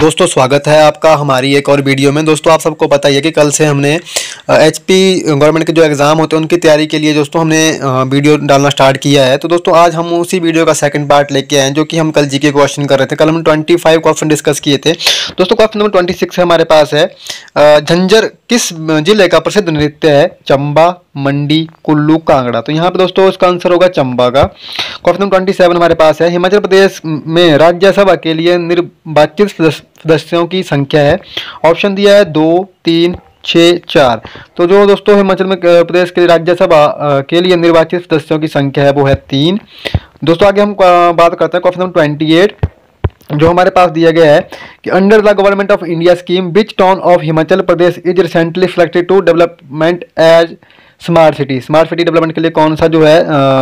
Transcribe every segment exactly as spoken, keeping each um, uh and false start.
दोस्तों स्वागत है आपका हमारी एक और वीडियो में। दोस्तों आप सबको पता ही है कि कल से हमने एचपी गवर्नमेंट के जो एग्ज़ाम होते हैं उनकी तैयारी के लिए दोस्तों हमने वीडियो डालना स्टार्ट किया है। तो दोस्तों आज हम उसी वीडियो का सेकंड पार्ट लेके आए हैं, जो कि हम कल जीके क्वेश्चन कर रहे थे। कल हम पच्चीस क्वेश्चन डिस्कस किए थे। दोस्तों क्वेश्चन नंबर छब्बीस हमारे पास है, झंझर किस जिले का प्रसिद्ध नृत्य है? चंबा, मंडी, कुल्लू, कांगड़ा। तो यहाँ पे दोस्तों इसका आंसर होगा चंबा का। क्वेश्चन नंबर सत्ताईस हमारे पास है, हिमाचल प्रदेश में राज्यसभा के लिए निर्वाचित सदस्यों की संख्या है। ऑप्शन दिया है दो, तीन, छः, चार। तो जो दोस्तों हिमाचल में प्रदेश के राज्यसभा के लिए निर्वाचित सदस्यों की संख्या है वो है तीन। दोस्तों आगे हम बात करते हैं क्वेश्चन नंबर अट्ठाईस, जो हमारे पास दिया गया है कि under the government of India scheme which town of Himachal Pradesh is recently selected to development as smart city. Smart city development के लिए कौन सा जो है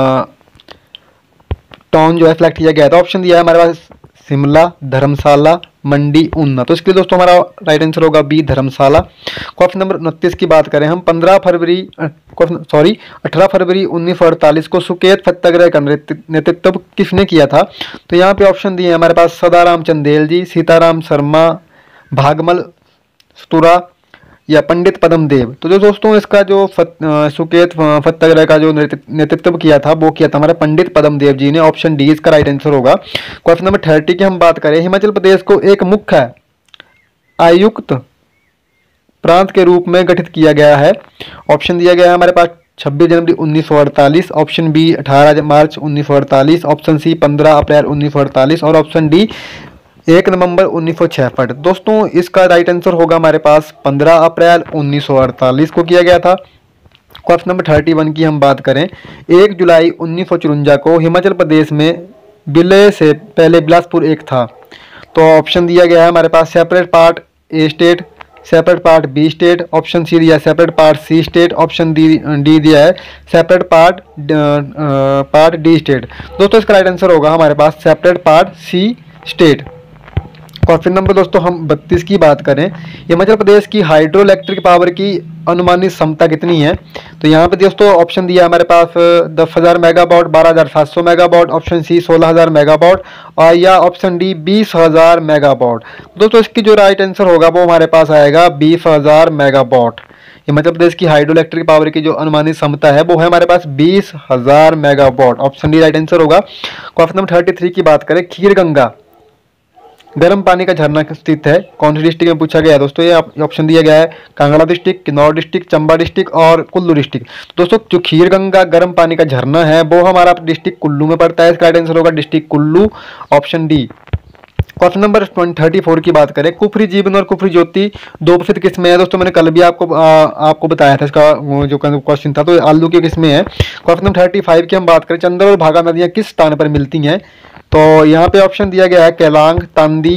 टाउन जो है सिलेक्ट किया गया है? तो ऑप्शन दिया है हमारे पास शिमला, धर्मशाला, मंडी, ऊना। तो इसके लिए दोस्तों हमारा राइट आंसर होगा बी, धर्मशाला। क्वेश्चन नंबर उनतीस की बात करें हम, पंद्रह फरवरी सॉरी अठारह फरवरी उन्नीस सौ अड़तालीस को सुकेत सत्याग्रह का नेतृत्व किसने किया था? तो यहाँ पे ऑप्शन दिए हैं हमारे पास सदाराम चंदेल जी, सीताराम शर्मा, भागमल स्तुरा या पंडित पद्मदेव। तो जो दोस्तों इसका जो फत, सुकेत सत्याग्रह का जो नेतृत्व किया था वो किया था हमारे पंडित पद्मदेव जी ने। ऑप्शन डी इसका राइट आंसर होगा। क्वेश्चन नंबर थर्टी की हम बात करें, हिमाचल प्रदेश को एक मुख्य आयुक्त प्रांत के रूप में गठित किया गया है। ऑप्शन दिया गया है हमारे पास छब्बीस जनवरी उन्नीस सौ अड़तालीस, ऑप्शन बी अठारह मार्च उन्नीस सौ अड़तालीस, ऑप्शन सी पंद्रह अप्रैल उन्नीस सौ अड़तालीस और ऑप्शन डी एक नवंबर उन्नीस सौ छियासठ। दोस्तों इसका राइट आंसर होगा हमारे पास पंद्रह अप्रैल उन्नीस सौ अड़तालीस को किया गया था। क्वेश्चन नंबर इकतीस की हम बात करें, एक जुलाई उन्नीस सौ चौरानवे को हिमाचल प्रदेश में विलय से पहले बिलासपुर एक था। तो ऑप्शन दिया गया है हमारे पास separate part A state, separate part B state, option C दिया है separate part C state, option D D दिया है separate part part D state. दोस्तों इसका राइट आंसर होगा हमारे पास separate part C state. Question number दोस्तों हम बत्तीस की बात करें, हिमाचल प्रदेश की हाइड्रो इलेक्ट्रिक पावर की अनुमानित क्षमता कितनी है? तो यहाँ पे दोस्तों ऑप्शन दिया हमारे पास दस हज़ार मेगावाट, बारह हज़ार सात सौ मेगावाट, ऑप्शन सी सोलह हज़ार मेगावाट और या ऑप्शन डी बीस हज़ार मेगावाट। दोस्तों इसकी जो राइट आंसर होगा वो हमारे पास आएगा बीस हज़ार मेगावाट। हिमाचल प्रदेश की हाइड्रो इलेक्ट्रिक पावर की जो अनुमानित क्षमता है वो है हमारे पास बीस हज़ार megawatt. Option D right answer होगा। क्वेश्चन नंबर थर्टी थ्री की बात करें, खीर गंगा गर्म पानी का झरना स्थित है कौन सी डिस्ट्रिक्ट में? पूछा गया है दोस्तों। ये ऑप्शन दिया गया है Kangra district, Kinnaur district, Chamba district और कुल्लू डिस्ट्रिक्ट। दोस्तों जो खीर गंगा गर्म पानी का झरना है वो हमारा डिस्ट्रिक्ट कुल्लू में पड़ता है। इसका राइट आंसर होगा district Kullu, option D. Question number thirty four की बात करें, कुफरी जीवन और कुफरी ज्योति दो प्रसिद्ध किस्में हैं। दोस्तों मैंने कल भी आपको आ, आपको बताया था इसका जो क्वेश्चन था, तो आलू की किस्में हैं। क्वेश्चन नंबर थर्टी फाइव की हम बात करें, चंद्र और भागा नदियाँ किस स्थान पर मिलती हैं? तो यहाँ पे ऑप्शन दिया गया है केलांग, तांदी,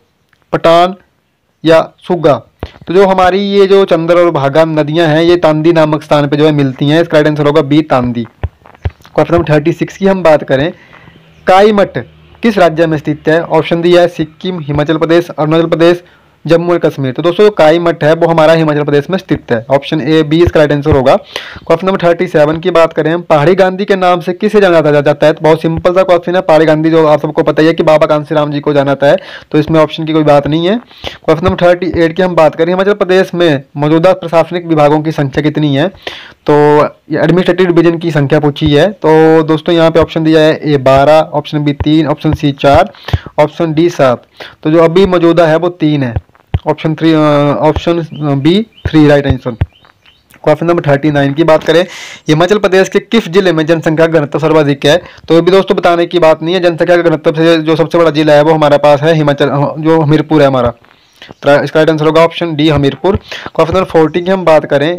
पटान या सुग्गा। तो जो हमारी ये जो चंद्र और भागा नदियां हैं ये तांदी नामक स्थान पे जो है मिलती हैं। इसका राइट आंसर होगा B, Tandi. Question number thirty six की हम बात करें, काईमठ किस राज्य में स्थित है? ऑप्शन दिया है सिक्किम, हिमाचल प्रदेश, अरुणाचल प्रदेश, जम्मू और कश्मीर। तो दोस्तों जो काईमठ है वो हमारा हिमाचल प्रदेश में स्थित है। ऑप्शन ए, बी इसका राइट आंसर होगा। क्वेश्चन नंबर थर्टी सेवन की बात करें हम, पहाड़ी गांधी के नाम से किसे जाना जाता है? तो बहुत सिंपल सा क्वेश्चन है। पहाड़ी गांधी जो आप सबको पता ही है कि बाबा कांसीराम जी को जाना है, तो इसमें ऑप्शन की कोई बात नहीं है। क्वेश्चन नंबर थर्टी एट की हम बात करें, हिमाचल प्रदेश में मौजूदा प्रशासनिक विभागों की संख्या कितनी है? तो एडमिनिस्ट्रेटिव डिवीजन की संख्या पूछी है। तो दोस्तों यहाँ पे ऑप्शन दिया है ए बारह, ऑप्शन बी तीन, ऑप्शन सी चार, ऑप्शन डी सात। तो जो अभी मौजूदा है वो तीन है। Option three option B three right answer. Question number thirty nine की बात करें, हिमाचल प्रदेश के किस जिले में जनसंख्या का घनत्व सर्वाधिक है? तो ये भी दोस्तों बताने की बात नहीं है। जनसंख्या का घनत्व से जो सबसे बड़ा जिला है वो हमारे पास है हिमाचल, जो हमीरपुर है हमारा। तो इसका राइट आंसर होगा option D, Hamirpur. Question number forty की हम बात करें,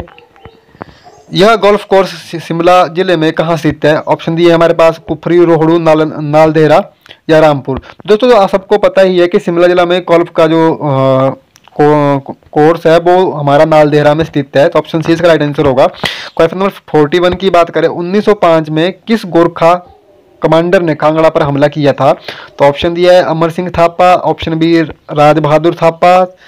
यह गोल्फ कोर्स शिमला जिले में कहाँ स्थित है? ऑप्शन दिए हमारे पास कुफरी, रोहड़ू, नाल नालदेहरा या रामपुर। दोस्तों तो आप सबको पता ही है कि शिमला जिला में गोल्फ का जो आ, को, कोर्स है वो हमारा नालदेहरा में स्थित है। तो ऑप्शन सी इसका राइट आंसर होगा। क्वेश्चन नंबर फोर्टी वन की बात करें, उन्नीस सौ पाँच में किस गोरखा कमांडर ने कांगड़ा पर हमला किया था? तो ऑप्शन दिया है अमर सिंह थापा, ऑप्शन बी राज बहादुर थापा,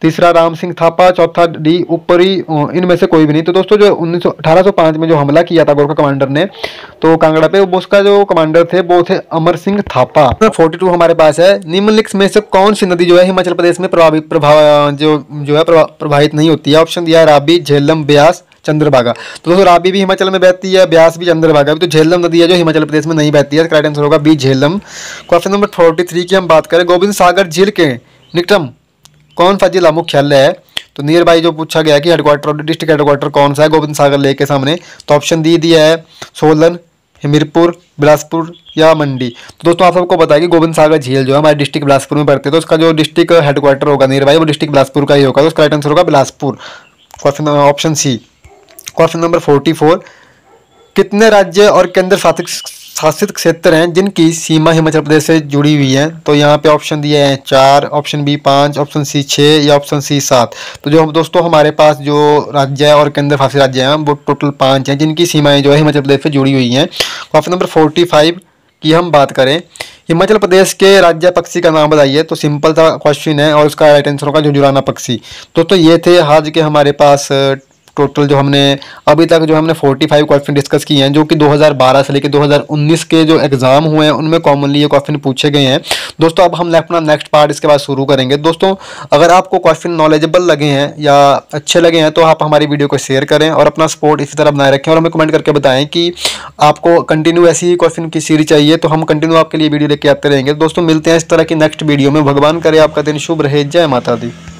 तीसरा राम सिंह थापा, चौथा डी ऊपरी, इनमें से कोई भी नहीं। तो दोस्तों जो उन्नीस सौ अठारह सौ पाँच में जो हमला किया था गोरखा कमांडर ने तो कांगड़ा पे, वो उसका जो कमांडर थे वो थे अमर सिंह थापा। फोर्टी टू हमारे पास है, निम्नलिखित में से कौन सी नदी जो है हिमाचल प्रदेश में प्रभावित प्रभाव जो जो है प्रभावित नहीं होती है? ऑप्शन दिया है राबी, झेलम, ब्यास, चंद्रभागा। तो दोस्तों राबी भी हिमाचल में बहती है, ब्यास भी, चंद्रभागा भी। तो झेलम नदी है जो हिमाचल प्रदेश में नहीं बहती है, करेक्ट आंसर होगा B Jhelum. Question number forty three की हम बात करें, गोविंद सागर झील के निकटम कौन सा जिला मुख्यालय है? तो नियर बाई जो पूछा गया कि हेडक्वार्टर डिस्ट्रिक्ट हेडक्वार्टर कौन सा है गोविंद सागर लेक के सामने, तो ऑप्शन दी दिया है सोलन, हमीरपुर, बिलासपुर या मंडी। तो दोस्तों आप सबको पता है कि गोविंद सागर झील जो है हमारे डिस्ट्रिक्ट बिलासपुर में पड़ती है, तो उसका जो डिस्ट्रिक्ट हेडक्वार्टर होगा नियर बाई वो डिस्ट्रिक्ट बिलासपुर का ही होगा, तो उसका राइट आंसर होगा Bilaspur, question option C. Question number forty four, कितने राज्य और केंद्र शासित शासित क्षेत्र हैं जिनकी सीमा हिमाचल प्रदेश से जुड़ी हुई है? तो यहाँ पे ऑप्शन दिए हैं चार, ऑप्शन बी पाँच, ऑप्शन सी छः या ऑप्शन सी सात। तो जो दोस्तों हमारे पास जो राज्य है और केंद्र शासित राज्य हैं वो टोटल पाँच हैं जिनकी सीमाएं जो है हिमाचल प्रदेश से जुड़ी हुई हैं। क्वेश्चन नंबर फोर्टी फाइव की हम बात करें, हिमाचल प्रदेश के राज्य पक्षी का नाम बताइए। तो सिंपल सा क्वेश्चन है और उसका राइट आंसर होगा झुंझुराना पक्षी। दोस्तों ये थे आज के हमारे पास टोटल जो हमने अभी तक जो हमने पैंतालीस क्वेश्चन डिस्कस किए हैं, जो कि दो हज़ार बारह से लेकर दो हज़ार उन्नीस के जो एग्जाम हुए हैं उनमें कॉमनली ये क्वेश्चन पूछे गए हैं। दोस्तों अब हम अपना नेक्स्ट पार्ट इसके बाद शुरू करेंगे। दोस्तों अगर आपको क्वेश्चन नॉलेजेबल लगे हैं या अच्छे लगे हैं तो आप हमारी वीडियो को शेयर करें और अपना सपोर्ट इसी तरह बनाए रखें और हमें कमेंट करके बताएं कि आपको कंटिन्यू ऐसी ही क्वेश्चन की सीरीज चाहिए, तो हम कंटिन्यू आपके लिए वीडियो लेके आते रहेंगे। दोस्तों मिलते हैं इस तरह की नेक्स्ट वीडियो में। भगवान करे आपका दिन शुभ रहे। जय माता दी।